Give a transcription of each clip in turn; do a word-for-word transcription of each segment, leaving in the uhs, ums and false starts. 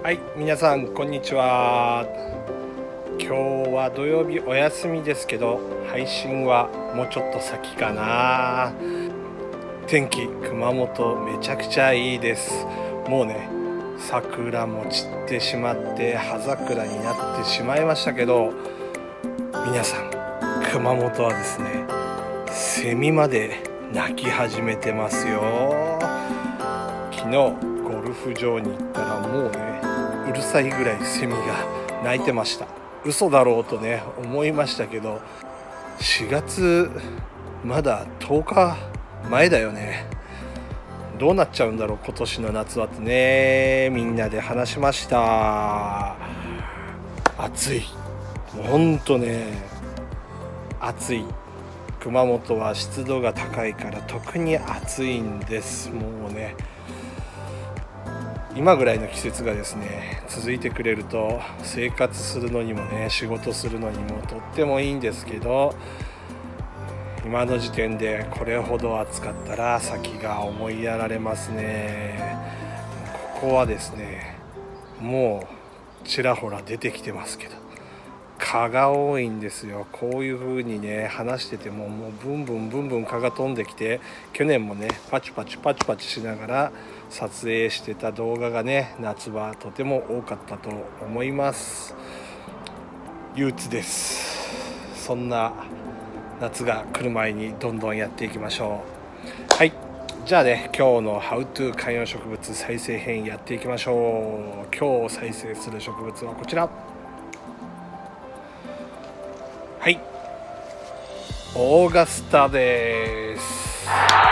はい、皆さんこんにちは。今日は土曜日お休みですけど、配信はもうちょっと先かな。天気熊本めちゃくちゃいいです。もうね、桜も散ってしまって葉桜になってしまいましたけど、皆さん熊本はですね、セミまで鳴き始めてますよ。昨日ゴルフ場に行ったらもうね、うるさいぐらいセミが鳴いてました。嘘だろうとね思いましたけど、しがつまだとおかまえだよね。どうなっちゃうんだろう今年の夏はってね、みんなで話しました。暑い、もうほんとね暑い。熊本は湿度が高いから特に暑いんです。もうね、今ぐらいの季節がですね続いてくれると生活するのにもね、仕事するのにもとってもいいんですけど、今の時点でこれほど暑かったら先が思いやられますね。ここはですね、もうちらほら出てきてますけど、蚊が多いんですよ。こういう風にね話してても、もうブンブンブンブン蚊が飛んできて、去年もねパチパチパチパチしながら撮影してた動画がね、夏はとても多かったと思います。憂鬱です。そんな夏が来る前にどんどんやっていきましょう。はい、じゃあね、今日の How to 観葉植物再生編やっていきましょう。今日再生する植物はこちら。はい、オーガスタです。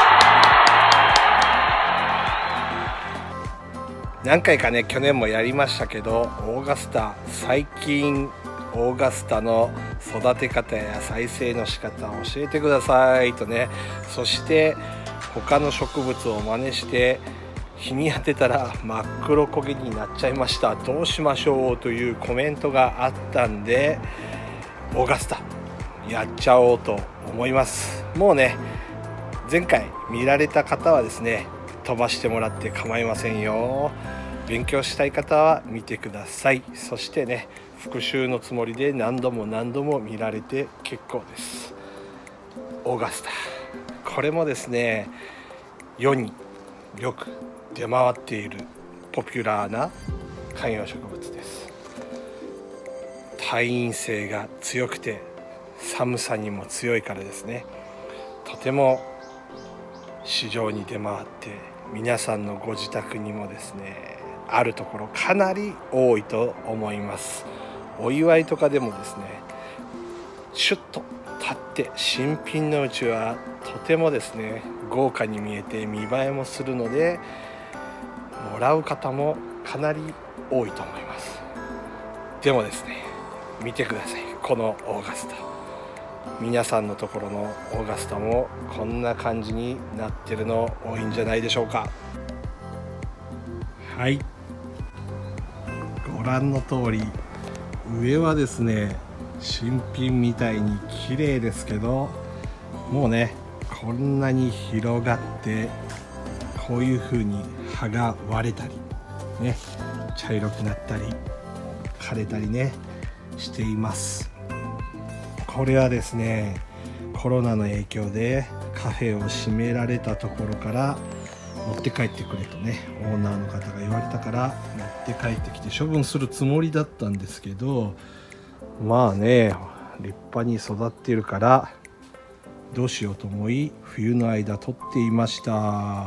何回かね去年もやりましたけど、オーガスタ、最近オーガスタの育て方や再生の仕方を教えてくださいとね、そして他の植物を真似して日に当てたら真っ黒焦げになっちゃいました、どうしましょうというコメントがあったんで、オーガスタやっちゃおうと思います。もうね、前回見られた方はですね飛ばしてもらって構いませんよ。勉強したい方は見てください。そしてね、復習のつもりで何度も何度も見られて結構です。オーガスタ、これもですね世によく出回っているポピュラーな観葉植物です。耐陰性が強くて寒さにも強いからですね、とても市場に出回って、皆さんのご自宅にもですねあるところかなり多いと思います。お祝いとかでもですね、シュッと立って新品のうちはとてもですね豪華に見えて見栄えもするので、もらう方もかなり多いと思います。でもですね、見てください、このオーガスタ。皆さんのところのオーガスタもこんな感じになってるの多いんじゃないでしょうか。はい、ご覧の通り上はですね新品みたいに綺麗ですけど、もうねこんなに広がって、こういう風に葉が割れたりね、茶色くなったり枯れたりねしています。これはですねコロナの影響でカフェを閉められたところから持って帰ってくれとねオーナーの方が言われたから持って帰ってきて処分するつもりだったんですけど、まあね立派に育っているからどうしようと思い冬の間取っていました。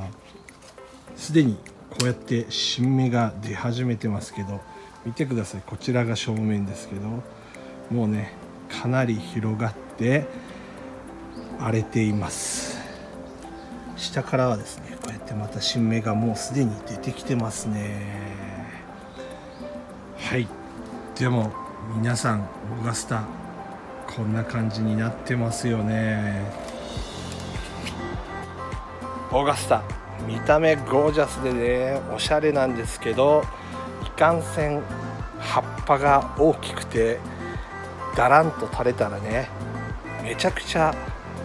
すでにこうやって新芽が出始めてますけど、見てください、こちらが正面ですけど、もうねかなり広がって荒れています。下からはですねこうやってまた新芽がもうすでに出てきてますね。はい、でも皆さんオーガスタこんな感じになってますよね。オーガスタ見た目ゴージャスでねおしゃれなんですけど、いかんせん葉っぱが大きくてだらんと垂れたらねめちゃくちゃ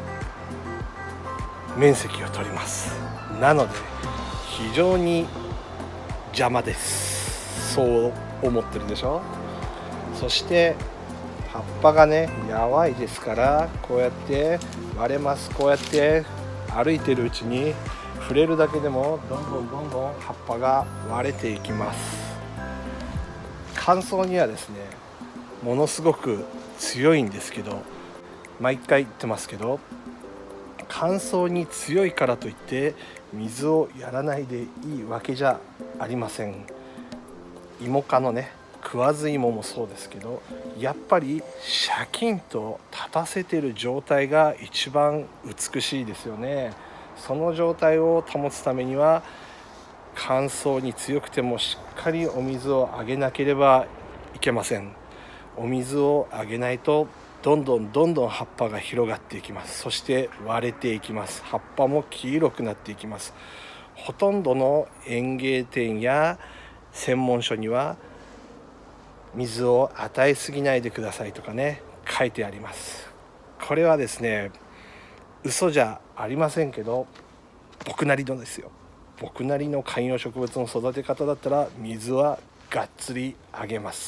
面積を取ります。なので非常に邪魔です。 そう思ってるでしょ。そして葉っぱがねやわいですから、こうやって割れます。こうやって歩いてるうちに触れるだけでもどんどんどんどん葉っぱが割れていきます。乾燥にはですねものすごく強いんですけど、毎回言ってますけど、乾燥に強いからといって水をやらないでいいわけじゃありません。芋科のね食わず芋もそうですけど、やっぱりシャキンと立たせてる状態が一番美しいですよね。その状態を保つためには乾燥に強くてもしっかりお水をあげなければいけません。お水をあげないとどんどんどんどん葉っぱが広がっていきます。そして割れていきます。葉っぱも黄色くなっていきます。ほとんどの園芸店や専門書には水を与えすぎないでくださいとかね書いてあります。これはですね嘘じゃありませんけど、僕なりのですよ僕なりの観葉植物の育て方だったら水はがっつりあげます。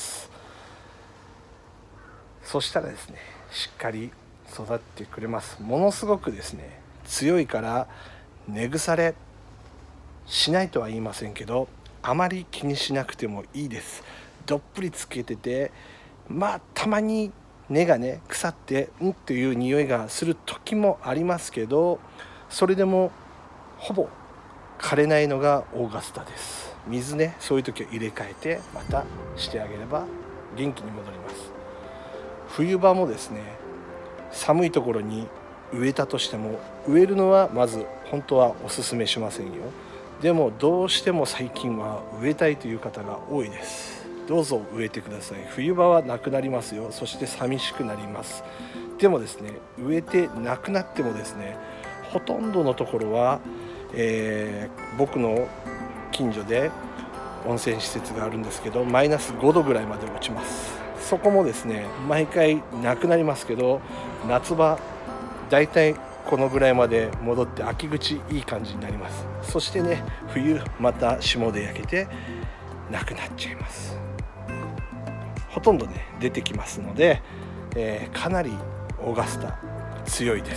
そしたらですねしっかり育ってくれます。ものすごくですね強いから根腐れしないとは言いませんけど、あまり気にしなくてもいいです。どっぷりつけてて、まあたまに根がね腐ってんっていう匂いがする時もありますけど、それでもほぼ枯れないのがオーガスタです。水ねそういう時は入れ替えてまたしてあげれば元気に戻ります。冬場もですね寒いところに植えたとしても、植えるのはまず本当はおすすめしませんよ。でもどうしても最近は植えたいという方が多いです。どうぞ植えてください。冬場はなくなりますよ。そして寂しくなります。でもですね植えてなくなってもですねほとんどのところは、えー、僕の近所で温泉施設があるんですけど、マイナスごどぐらいまで落ちます。そこもですね毎回なくなりますけど、夏場だいたいこのぐらいまで戻って秋口いい感じになります。そしてね冬また霜で焼けてなくなっちゃいます。ほとんどね出てきますので、えー、かなりオーガスタ強いです。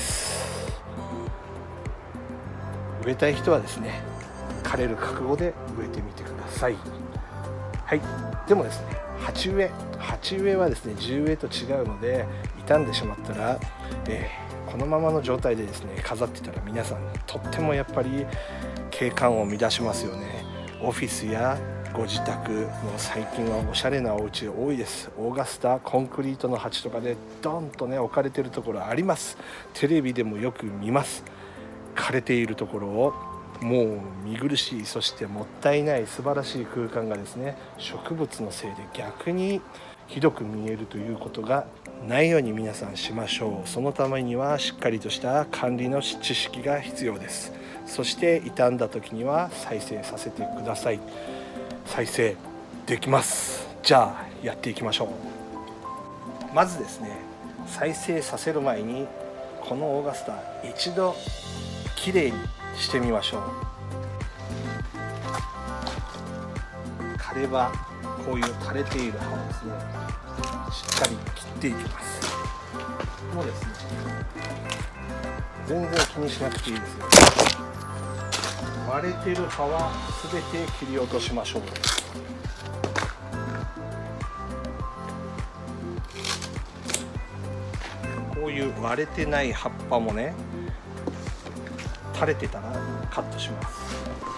植えたい人はですね枯れる覚悟で植えてみてください。はい。でもですね鉢植え鉢植えはですね地植えと違うので、傷んでしまったら、えー、このままの状態でですね飾ってたら皆さんとってもやっぱり景観を乱しますよね。オフィスやご自宅も最近はおしゃれなお家多いです。オーガスタコンクリートの鉢とかでドンとね置かれてるところあります。テレビでもよく見ます。枯れているところをもう見苦しい、そしてもったいない素晴らしい空間がですね植物のせいで逆にひどく見えるということがないように皆さんしましょう。そのためにはしっかりとした管理の知識が必要です。そして傷んだ時には再生させてください。再生できます。じゃあやっていきましょう。まずですね再生させる前にこのオーガスタ一度きれいにしてみましょう。枯れ葉、こういう枯れている葉をですねしっかり切っていきます。もうですね全然気にしなくていいですよ。割れている葉は全て切り落としましょう。こういう割れてない葉っぱもね垂れてたらカットします。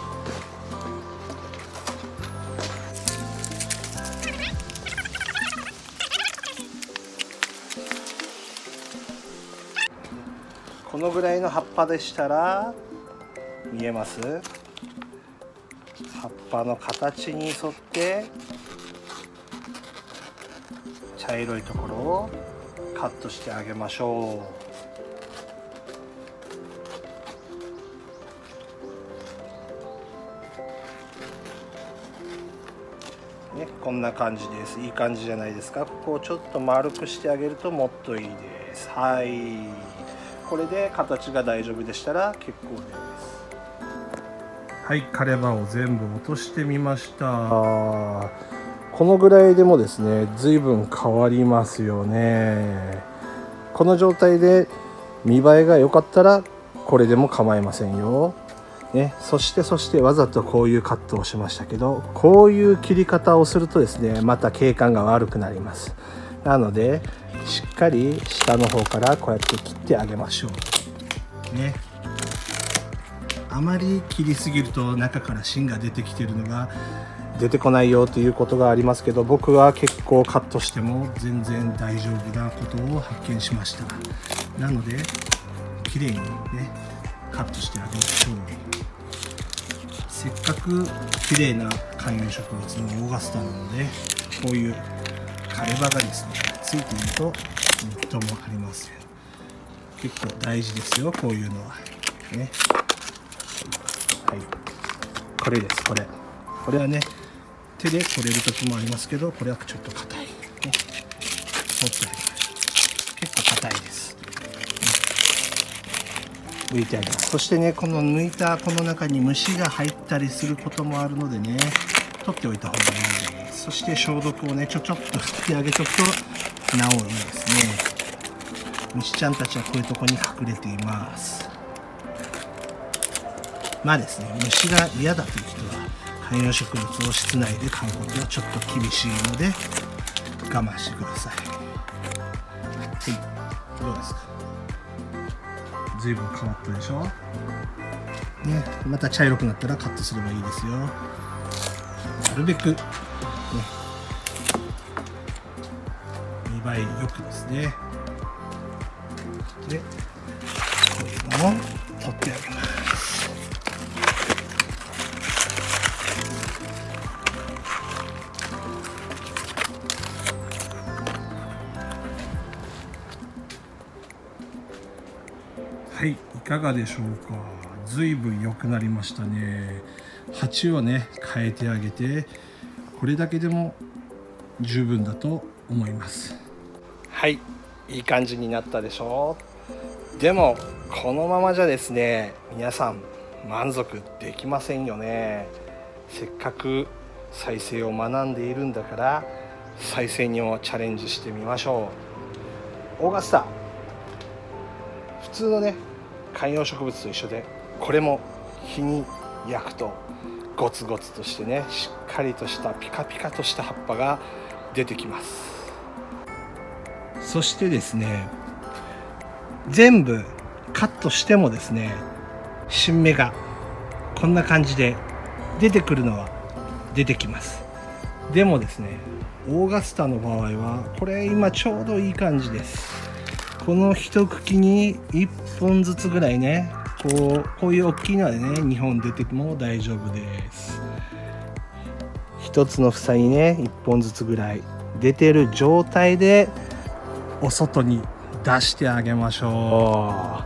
このぐらいの葉っぱでしたら見えます？葉っぱの形に沿って茶色いところをカットしてあげましょう。ね、こんな感じです。いい感じじゃないですか。ここをちょっと丸くしてあげるともっといいです。はい。これで形が大丈夫でしたら結構です。 はい、枯れ葉を全部落としてみました。このぐらいでもですね、随分変わりますよね。この状態で見栄えが良かったらこれでも構いませんよ、ね、そしてそしてわざとこういうカットをしましたけど、こういう切り方をするとですね、また景観が悪くなります。なのでしっかり下の方からこうやって切ってあげましょうね。あまり切りすぎると中から芯が出てきてるのが出てこないよということがありますけど、僕は結構カットしても全然大丈夫なことを発見しました。なので綺麗にねカットしてあげましょう。せっかく綺麗な観葉植物のオーガスタなので、こういう枯れ葉がですねついているとみっともありません。結構大事ですよ、こういうのはね。はい、これです。これこれはね手で取れる時もありますけど、これはちょっと硬い、ね、取ってあげましょう。結構硬いです、ね、抜いてあげます。そしてね、この抜いたこの中に虫が入ったりすることもあるのでね、取っておいた方がいいです。そして消毒をねちょちょっと振ってあげとくと治るんですね。虫ちゃんたちはこういうとこに隠れています。まあですね、虫が嫌だという人は観葉植物を室内で飼うことはちょっと厳しいので我慢してください。はい、どうですか。随分変わったでしょ、ね、また茶色くなったらカットすればいいですよ。なるべく、ね、見栄えよくですね。でこういうのを取ってあげます。はい、いかがでしょうか。ずいぶん良くなりましたね。鉢をね変えてあげて、これだけでも十分だと思います。はい、いい感じになったでしょう。でもこのままじゃですね、皆さん満足できませんよね。せっかく再生を学んでいるんだから再生にもチャレンジしてみましょう。オーガスタ、普通のね観葉植物と一緒で、これも日に焼くとゴツゴツとしてね、しっかりとしたピカピカとした葉っぱが出てきます。そしてですね、全部カットしてもですね、新芽がこんな感じで出てくるのは出てきます。でもですね、オーガスタの場合はこれ今ちょうどいい感じです。この一茎にいっぽんずつぐらいね、こうこういう大きいのでねにほん出ても大丈夫です。一つの房にねいっぽんずつぐらい出てる状態でお外に出してあげましょ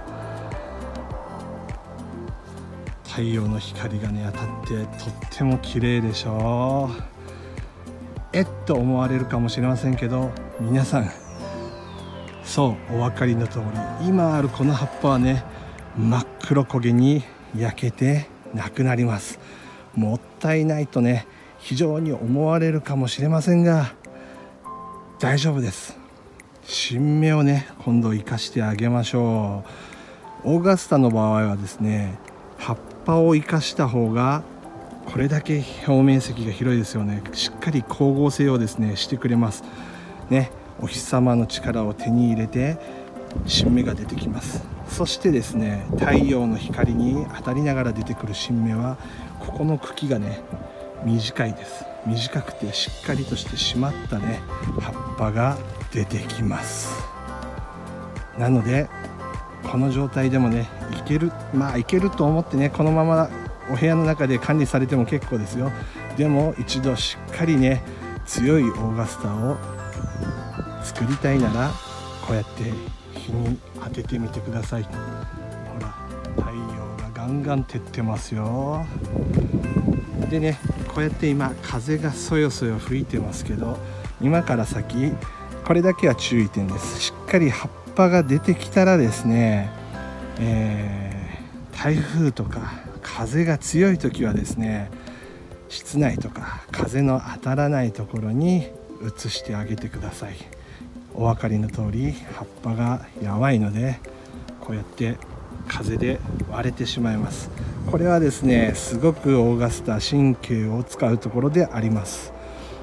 う。太陽の光がね当たってとっても綺麗でしょう。えっと思われるかもしれませんけど、皆さんそうお分かりの通り、今あるこの葉っぱはね真っ黒焦げに焼けてなくなります。もったいないとね非常に思われるかもしれませんが、大丈夫です。新芽をね今度生かしてあげましょう。オーガスタの場合はですね、葉っぱを生かした方がこれだけ表面積が広いですよね。しっかり光合成をですねしてくれますね。お日様の力を手に入れて新芽が出てきます。そしてですね、太陽の光に当たりながら出てくる新芽はここの茎がね短いです。短くてしっかりとして締まったね葉っぱが出てきます。なのでこの状態でもねいける、まあいけると思ってねこのままお部屋の中で管理されても結構ですよ。でも一度しっかりね強いオーガスタを作りたいならこうやって日に当ててみてください。ほら太陽がガンガン照ってますよ。でね、こうやって今風がそよそよ吹いてますけど、今から先これだけは注意点です。しっかり葉っぱが出てきたらですね、えー、台風とか風が強い時はですね、室内とか風の当たらないところに移してあげてください。お分かりの通り葉っぱがやばいので、こうやって風で割れてしまいます。これはですね、すごくオーガスタ神経を使うところであります。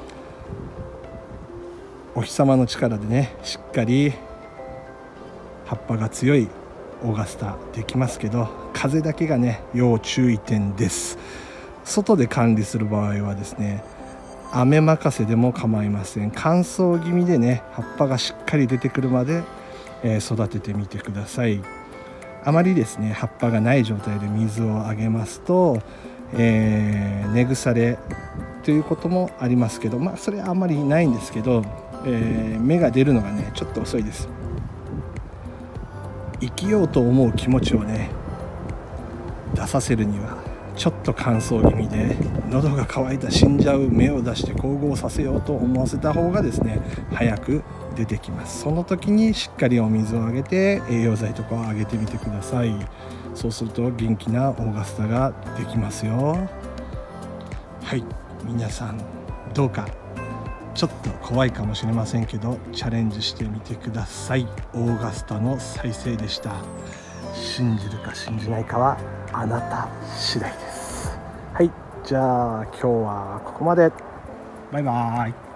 お日様の力でね、しっかり葉っぱが強いオーガスタできますけど、風だけがね要注意点です。外で管理する場合はですね、雨任せでも構いません。乾燥気味でね、葉っぱがしっかり出てくるまで、えー、育ててみてください。あまりですね葉っぱがない状態で水をあげますと、えー、根腐れということもありますけど、まあそれはあんまりないんですけど、えー、芽が出るのがねちょっと遅いです。生きようと思う気持ちをね出させるには、ちょっと乾燥気味で喉が渇いた死んじゃう芽を出して光合させようと思わせた方がですね早く出てきます。その時にしっかりお水をあげて栄養剤とかをあげてみてください。そうすると元気なオーガスタができますよ。はい、皆さんどうかちょっと怖いかもしれませんけどチャレンジしてみてください。オーガスタの再生でした。信じるか信じないかはあなた次第です。はい、じゃあ今日はここまで。バイバーイ。